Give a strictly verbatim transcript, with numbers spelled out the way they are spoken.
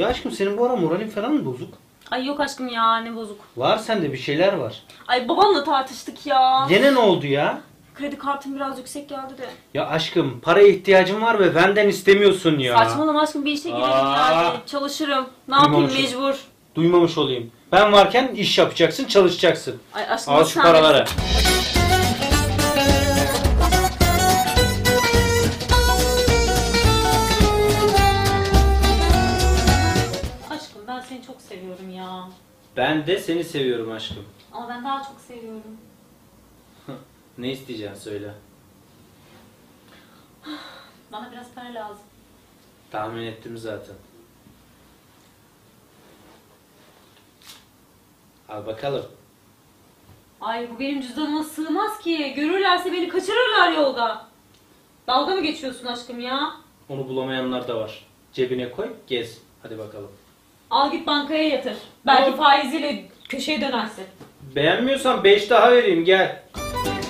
Ya aşkım senin bu ara moralin falan mı bozuk? Ay yok aşkım ya, ne bozuk. Var sende bir şeyler var. Ay babamla tartıştık ya. Gene ne oldu ya? Kredi kartım biraz yüksek geldi de. Ya aşkım paraya ihtiyacın var ve benden istemiyorsun ya. Saçmalama aşkım, bir işe girelim Aa. yani. Çalışırım. Ne yapayım, Duymamışım. mecbur. Duymamış olayım. Ben varken iş yapacaksın, çalışacaksın. Ay aşkım, Al şu sen paraları. de- Aşkım ben seni çok seviyorum ya. Ben de seni seviyorum aşkım. Ama ben daha çok seviyorum. Ne isteyeceksin söyle. Bana biraz para lazım. Tahmin ettim zaten. Al bakalım. Ay bu benim cüzdanıma sığmaz ki. Görürlerse beni kaçırırlar yolda. Dalga mı geçiyorsun aşkım ya? Onu bulamayanlar da var. Cebine koy, gez. Hadi bakalım. Al git bankaya yatır. Belki Al. faiziyle köşeye dönersin. Beğenmiyorsan beş daha vereyim, gel.